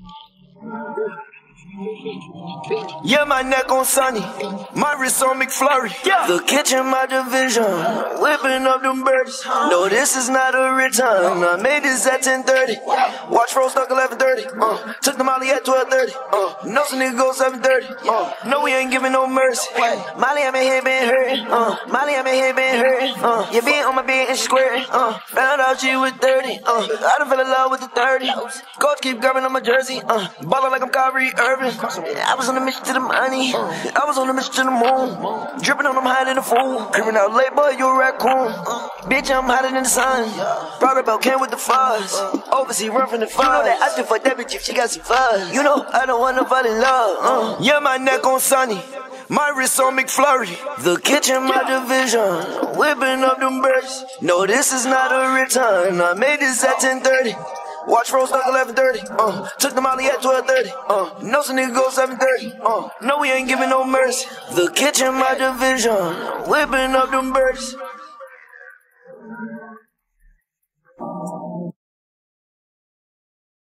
Yeah, my neck on Sunny, my wrist on McFlurry. Yeah. The kitchen, my division, whipping up them birds. No, this is not a return. I made this at 10:30. Watch roll stuck 11:30. Took the Molly at 12:30. No, some nigga go 7:30. No, we ain't giving no mercy. Molly, I'm in here been hurt. Molly, I'm in here been hurt. You been on my bed and square. Found out she was 30. I done fell in love with the 30. Coach keep grabbing on my jersey. Ballin' like I'm Kyrie Irving. I was on the mission to the money. I was on the mission to the moon. Dripping on them higher than the fool. Creeping out late, boy, you a raccoon. Bitch, I'm hotter than the sun. Brought about can with the fuzz. Overseas run from the fuzz. You know that I still fuck that bitch if she got some fuzz. You know I don't want nobody love. Yeah, my neck on Sunny, my wrist on McFlurry. The kitchen, my division, whipping up them birds. No, this is not a return. I made this at 10:30. Watch roll stuck 11:30. Took the Molly at 12:30. No, some nigga go 7:30. No, we ain't giving no mercy. The kitchen, my division, whipping up them birds.